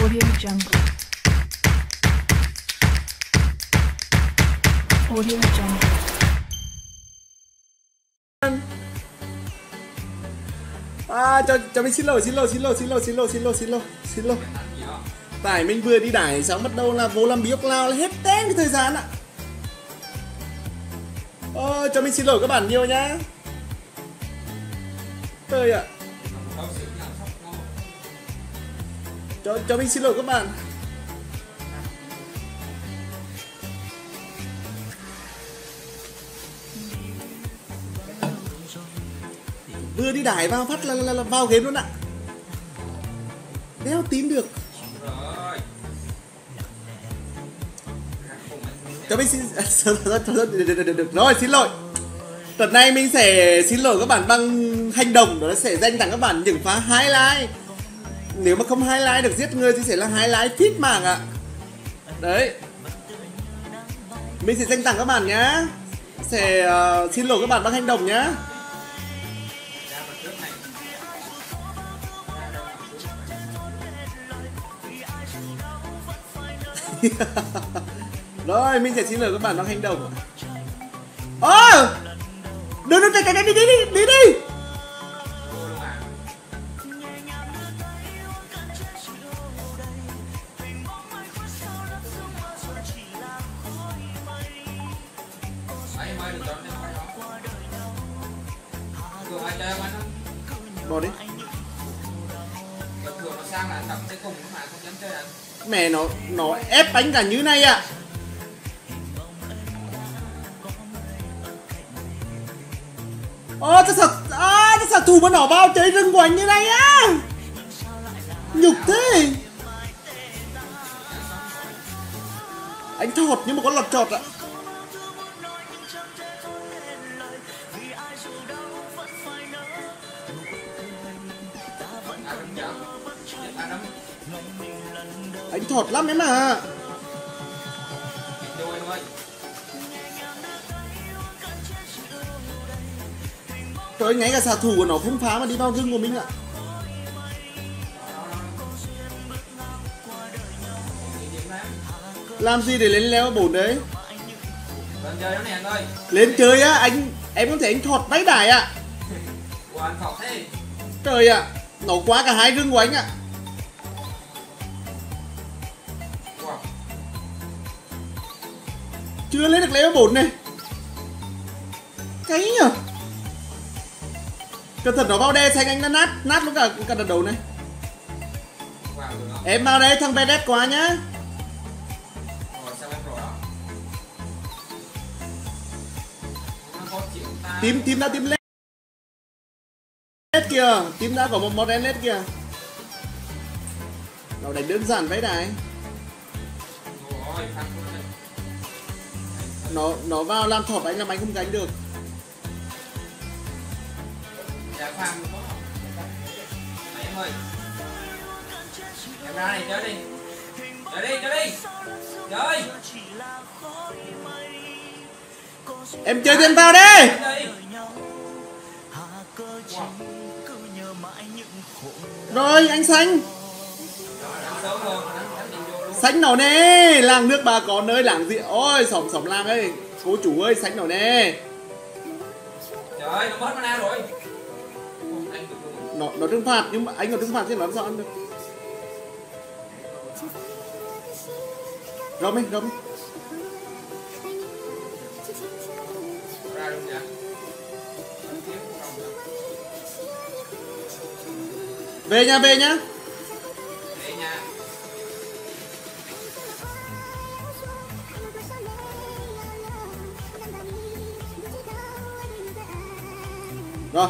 Audio Jungle. Audio Jungle. Cho mình xin lỗi. Tại mình vừa đi đải xong bắt đầu là vô làm biếc lao là hết tên cái thời gian ạ. Cho mình xin lỗi các bạn nhiều nhá. Trời ạ. Cho mình xin lỗi các bạn. Vừa đi đải vào phát là vào game luôn ạ. Đéo tím được. Cho mình xin được rồi, xin lỗi. Đợt này mình sẽ xin lỗi các bạn bằng hành động, đó là sẽ dành tặng các bạn những phá highlight. Nếu mà không highlight được giết người thì sẽ là highlight fit mạng ạ. Đấy. Mình sẽ dành tặng các bạn nhá. Sẽ xin lỗi các bạn bằng hành động nhá. Rồi, mình sẽ xin lỗi các bạn bằng hành động. Đừng cái đi. Bỏ đi. Mẹ nó ép anh cả như này ạ. Cái xạ thủ mà nó bao cháy rừng của anh như này á. Nhục thế. Anh thọt nhưng mà có lọt trọt ạ. Anh thọt lắm em à. Trời, ngay cả xạ thủ của nó không phá mà đi vào rừng của mình ạ. Làm gì để lên level 4 đấy? Lên chơi á, em có thể anh thọt váy đài ạ. Trời ạ, nó quá cả hai rừng của anh ạ. Chưa lên được level 4 này. Cái nhở. Cẩn thận nó vào đe xanh anh nó nát luôn cả đợt đầu này. Em vào đây thằng Vedet quá nhá. Tím đã tím led kìa, tím đã có một mod led kìa. Nó đánh đơn giản vậy này. Nó vào làm thọt anh làm anh không gánh được. Em ơi. Em ra này chơi đi. Chơi. Em chơi thêm vào đi. Rồi anh xanh. Xanh nó nè, làng nước bà con ơi, làng gì. Ôi xóm làng ơi. Cô chủ ơi, xanh nó nè. Trời, nó mất mana rồi. Nó trừng phạt, nhưng mà anh có trừng phạt thì nó làm sao ăn được. Rôm đi. Về nhá. Rồi.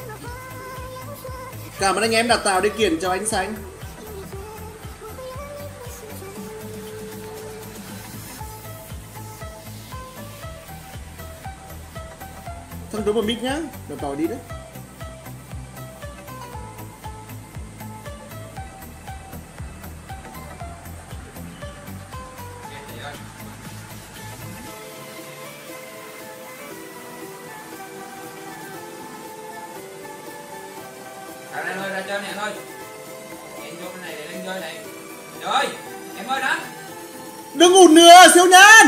Cảm ơn anh em đã tạo điều kiện cho anh xanh. Thằng đối một mic nhá, đợt tỏ đi đấy. Ra chơi này thôi. Em vô bên này để lên chơi này. Trời, em ơi đánh. Đừng ngủ nữa, siêu nhân.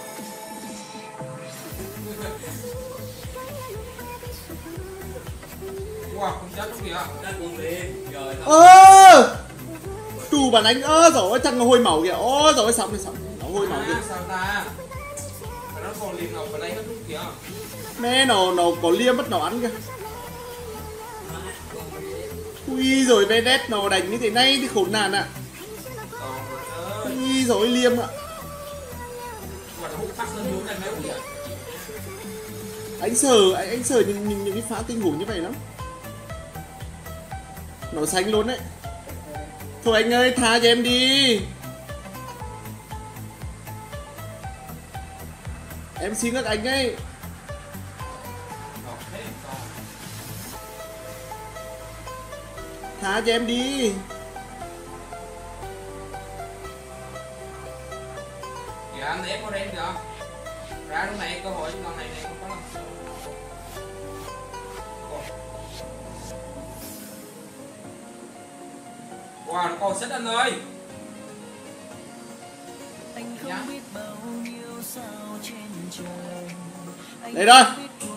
Wow, không chết không kìa. Chết luôn đi. Trời Trù bạn anh rồi chân nó hôi màu kìa. Rồi xong nó hôi màu kìa. Sao ta? Nó còn liềm ngọc vào đây hết luôn kìa. Mẹ nó có liêm mất nó ăn kìa. Ui rồi Vedet nó đánh như thế này thì khốn nạn ạ. Ui rồi liêm ạ. Mà nó hút phát lên luôn này mấy kìa. Anh sợ những cái phá tình huống như vậy lắm. Nó xanh luôn đấy. Thôi anh ơi tha cho em đi. Em xin các anh ấy. Tha cho em đi. Kìa anh ép có đen kìa. Ra lúc này cơ hội lần này không có đâu. Wow, nó còn xích anh ơi. Dạ. Đây rồi.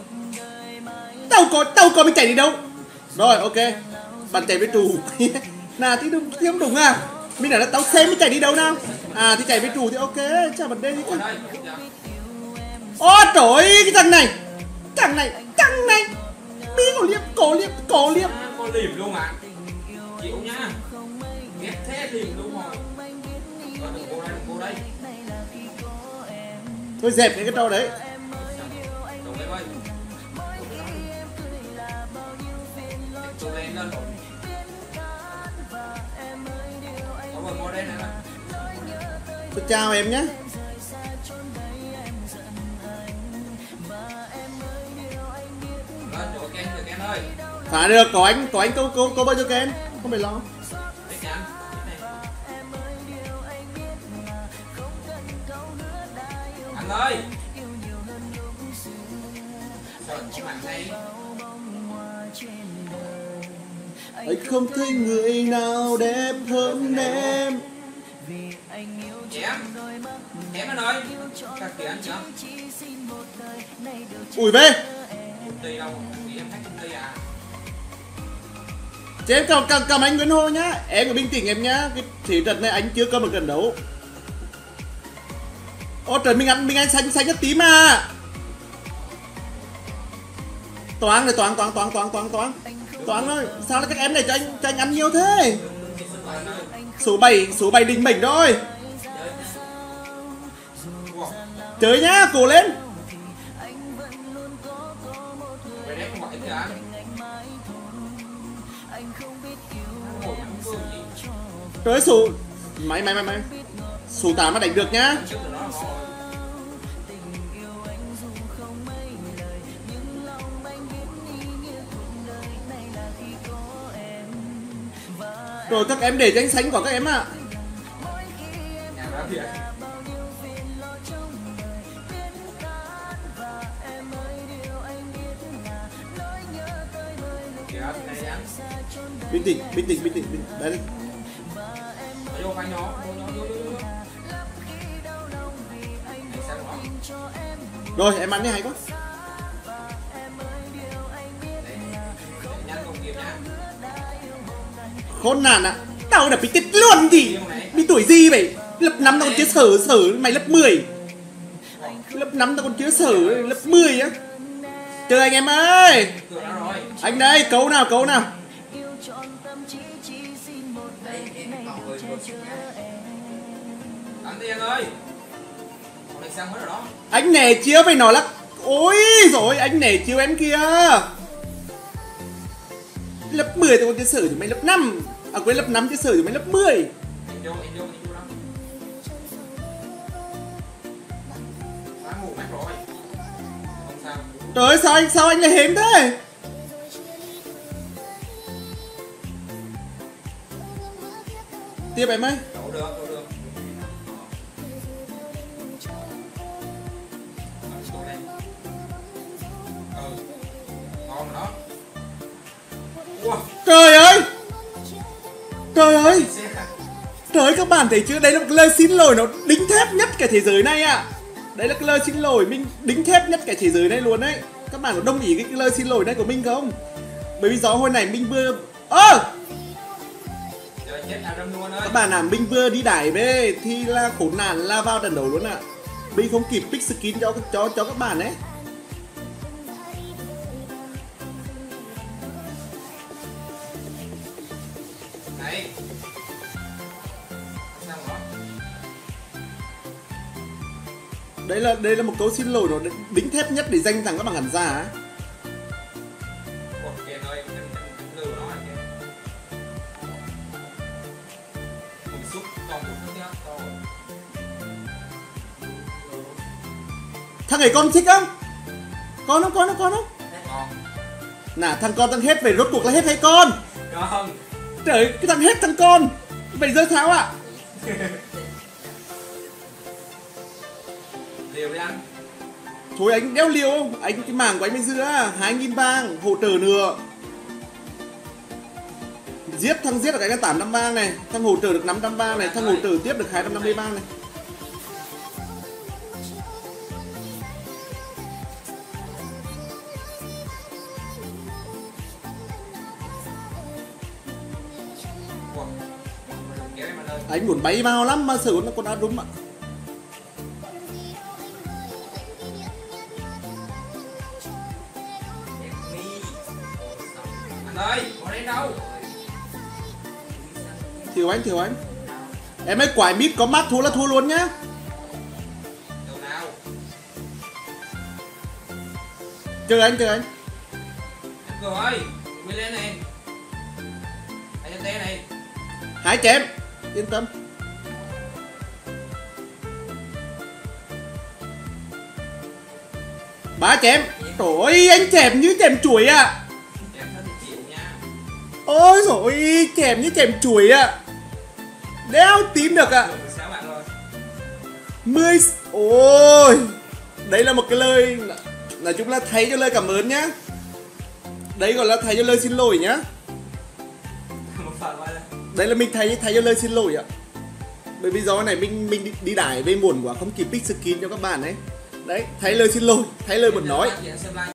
Tao có mình chạy đi đâu. Rồi ok. Bạn chạy với trù. Nào thì không đúng à. Mình nói là tao xem mình chạy đi đâu nào. À thì chạy với trù thì ok. Chả vấn đề gì cả. Ôi trời ơi cái thằng này. Mi có liệp. Con liềm luôn à. Chịu nha. Ghét thế liềm luôn rồi. Đừng vô đây. Thôi dẹp cái trò đấy. Đừng em ơi. Tụi em lên rồi. Có một mô đen này nè. Tôi chào em nhé. Lên chỗ Ken ơi. Phá được, có anh có bao nhiêu Ken. Không phải lo. Để nhanh. Anh ơi. Trời, có bạn hay. Anh không thấy người nào đẹp hơn em. Chém anh ơi. Các kìa anh chưa? Ủi về. Công ty đâu, em thấy công ty à. Chứ em cầm anh Nguyễn Hồ nhá. Em cứ bình tĩnh em nhá. Cái thế trận này anh chưa cầm một trận đấu. Ô trời mình ăn xanh nhất tím à. Toán rồi Toán ơi. Sao lại các em này cho anh ăn nhiều thế. Số 7 đỉnh mình rồi. Chơi nhá, cố lên. Trời ơi số mày số 8 mà đánh được nhá. Rồi các em để cho anh sánh của các em ạ. Bình tĩnh. Đấy đi. Rồi em ăn đi hay quá. Khốn nạn ạ. Tao đã bị chết luôn gì. Bị tuổi gì vậy. Lớp 5 tao còn chưa sở mày lớp 10. Lớp 5 tao còn chưa sở lớp 10 á. Chơi anh em ơi. Anh đây, cấu nào. Anh nể chiếu phải nói là. Ôi rồi anh nể chiếu em kia. Lớp 10 tao còn chưa sở thì mày lớp 5. À quên lớp 5 chưa sở thì mày lớp 10. Trời ơi sao anh lại hến thế. Tiếp em ơi. Được. Ngon đó. Trời ơi. Trời ơi, các bạn thấy chưa? Đấy là một cái lời xin lỗi nó đính thép nhất cả thế giới này ạ. Đấy là cái lời xin lỗi mình đính thép nhất cả thế giới này luôn đấy. Các bạn có đồng ý cái lời xin lỗi này của mình không? Bởi vì gió hồi này mình vừa Trời chết Adam luôn ơi. các bạn à, mình vừa đi đải về thì là khốn nạn là vào trận đấu luôn ạ. Mình không kịp pick skin cho các bạn ấy. Này. Sao hả? Đây là một câu xin lỗi nó đính thép nhất để dành tặng các bạn khán giả á. Ủa, kìa ơi, em lừa nó à kìa. Một xúc, còn một xúc nhá, còn. Thằng ấy con thích không? Con không? Còn. Nà thằng con thằng hết về rốt cuộc là hết hay con? Con. Trời ơi, cái thằng hết thằng con. Vậy giờ sao ạ? Liều đi anh. Thôi anh đeo liều không? Anh cái mảng của anh bây giờ 2.000 vàng hỗ trợ nữa. Giết được cái 800 vàng này, thằng hỗ trợ được 500 vàng này, thằng hỗ trợ tiếp được 250 vàng này. Ủa, kéo em anh ơi. Anh muốn bay vào lắm mà sợ nó còn đá đúng ạ. Anh ơi, có đến đâu? Thiếu anh. Em ấy quải mít có mắt thua là thua luôn nhá. Đâu nào? Chờ anh. Anh Cường ơi, quy lên này. Anh lên té này. 2 chém, yên tâm. Ba chém. Trời ơi, anh chém như chém chuối ạ. Em thật thì chịu nha. Ôi dồi ôi, chém như chém chuối ạ. Đéo tím được ạ. 16 bạn rồi. 10. Ôi, đây là một cái lời, nói chung là thay cho lời cảm ơn nhá. Đấy gọi là thay cho lời xin lỗi nhá. Một phần qua đây. Đây là mình thay cho lời xin lỗi ạ. Bởi vì do này mình đi đải về muộn quá, không kịp pick skin cho các bạn ấy. Đấy, thay lời xin lỗi, thay lời một nói. Xem like.